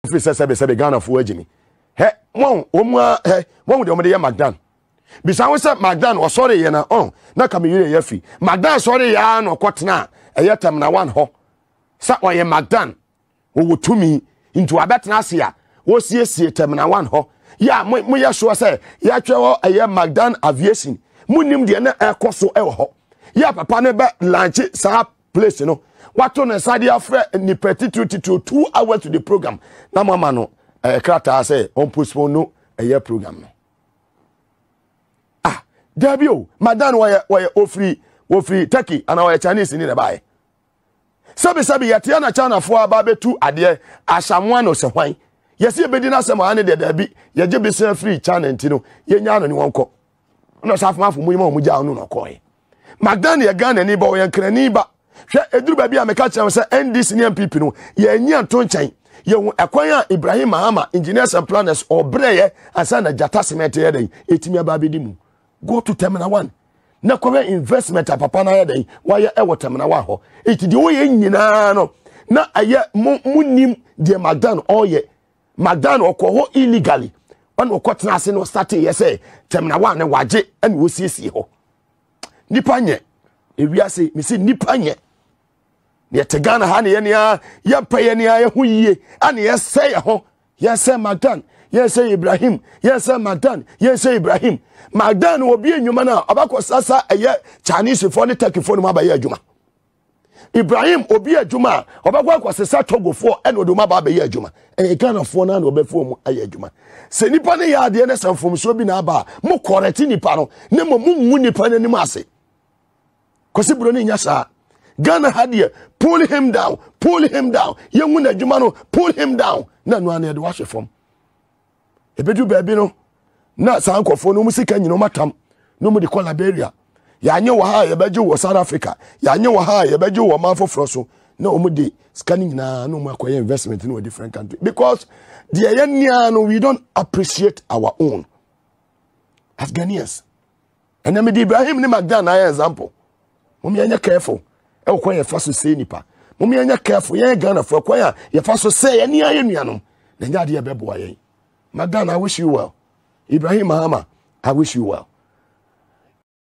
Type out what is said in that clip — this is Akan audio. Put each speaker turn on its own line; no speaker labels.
free sebe Ghana for Jimmy. He, one, one with the McDan. Besides, McDan was sorry, you know, na come here, free. McDan sorry, ya no quatna, a yatam na one ho. Sat why McDan, who would to me into a better nasia, was yes, termina one ho. Ya, my sure say, ya travel a year McDan aviation. Munim the air cost so ho. Ya, papa never lunch it, sa place, you know. What on a side of ni petty 2 hours to the program. Na mama no, a crata say, on postpone no a year program. Ah, Debio, Madame, why free turkey and our Chinese in the buy. Sabi yatiana chana for babe 2 adie ashamwan o se hwan. Yesi ebedina se ma ane de dabi ye je be free channel ntino ye nya no ni wonko. No safmafo mu yima mu ja no no koy. McDan ye Ghana ni ba o ye krani ba. Hwe eduru ba bia meka chem se NDC ni MPP no ye nyi anto nchan. Ye hu ekwan a Ibrahim Mahama engineers and planners obreye asa na jata cement ye den etimi aba bedi mu. Go to Terminal 1. Na kwa investment papa na yeden wa ye ewo Terminal 1 ho. Eti de wo ye nyina no na aye munim de McDan oye McDan okoho illegally. On okotena ase no start ye say Terminal 1 na waje and wo siesie ho. Nipa nye ewiase me say nipa nye ne tegana ha ne ye ne ya pa ye ne ya hu yie ane ye say ho ye say McDan ye say Ibrahim ye say McDan ye say Ibrahim McDan obi enwuma na abakọ sasa eye Chinese for ne Turkey for no mabaye adwuma Ibrahim obi adwuma obakọ akwasesa Togo for ene odoma babaye adwuma Ghana for na obefo mu aye adwuma se nipa ne ya de ne sanfom so bi na aba mo correct nipa no ne mo mu nipa ne nim ase kosi bro ne nya saa Ghana had here pull him down yengu na adwuma no pull him down na no ane de wa hwefom ebedu baabi no na sankofo no musika nyino matam no mu de call Liberia ya nye wa ha ye beje wo South Africa ya nye wa ha ye beje wo manfo so na omu de scanning na no mu akoye investment in a different country because the yenya no we don't appreciate our own as Ghanaians and then the Ibrahim ni McDan na example mummy anya careful e wo ye fa so say nipa mummy anya careful ye Ghana for kwa ye fa so say ani aye nuanom na nya de ye bebo aye McDan I wish you well Ibrahim Mahama I wish you well